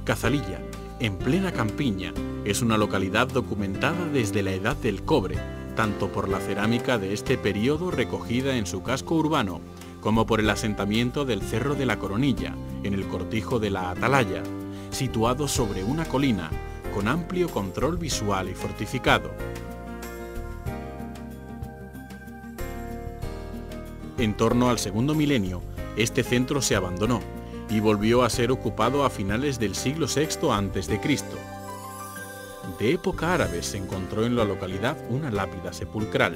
Cazalilla, en plena campiña, es una localidad documentada desde la Edad del Cobre, tanto por la cerámica de este periodo recogida en su casco urbano, como por el asentamiento del Cerro de la Coronilla, en el cortijo de la Atalaya, situado sobre una colina, con amplio control visual y fortificado. En torno al segundo milenio, este centro se abandonó y volvió a ser ocupado a finales del siglo VI a.C. De época árabe se encontró en la localidad una lápida sepulcral.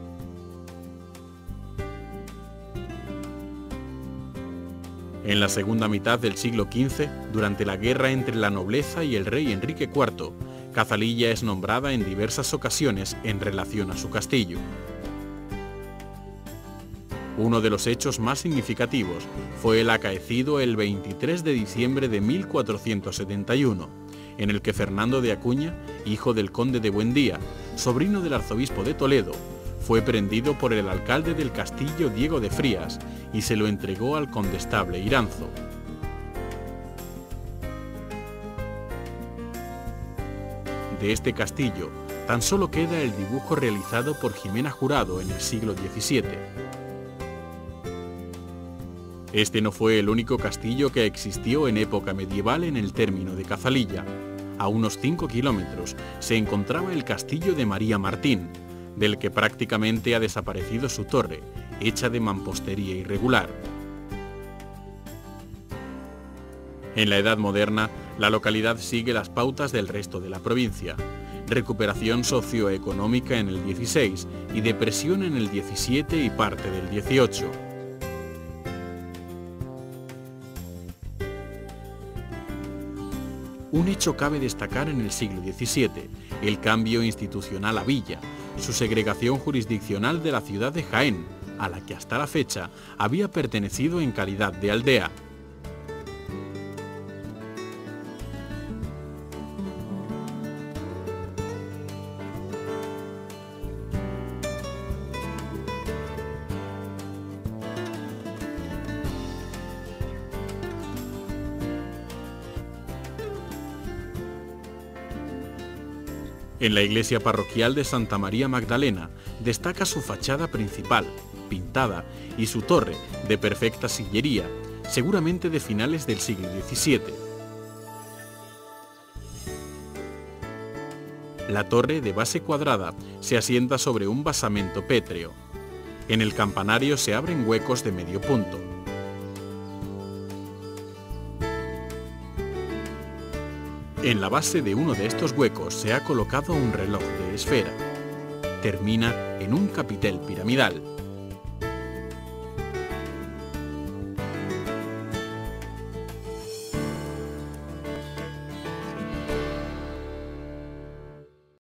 En la segunda mitad del siglo XV, durante la guerra entre la nobleza y el rey Enrique IV, Cazalilla es nombrada en diversas ocasiones en relación a su castillo. Uno de los hechos más significativos fue el acaecido el 23 de diciembre de 1471, en el que Fernando de Acuña, hijo del conde de Buendía, sobrino del arzobispo de Toledo, fue prendido por el alcalde del castillo Diego de Frías y se lo entregó al condestable Iranzo. De este castillo tan solo queda el dibujo realizado por Jimena Jurado en el siglo XVII. Este no fue el único castillo que existió en época medieval en el término de Cazalilla. A unos 5 kilómetros se encontraba el castillo de María Martín, del que prácticamente ha desaparecido su torre, hecha de mampostería irregular. En la Edad Moderna, la localidad sigue las pautas del resto de la provincia: recuperación socioeconómica en el XVI y depresión en el XVII y parte del XVIII. Un hecho cabe destacar en el siglo XVII, el cambio institucional a villa, su segregación jurisdiccional de la ciudad de Jaén, a la que hasta la fecha había pertenecido en calidad de aldea. En la iglesia parroquial de Santa María Magdalena destaca su fachada principal, pintada, y su torre, de perfecta sillería, seguramente de finales del siglo XVII. La torre, de base cuadrada, se asienta sobre un basamento pétreo. En el campanario se abren huecos de medio punto. En la base de uno de estos huecos se ha colocado un reloj de esfera. Termina en un capitel piramidal.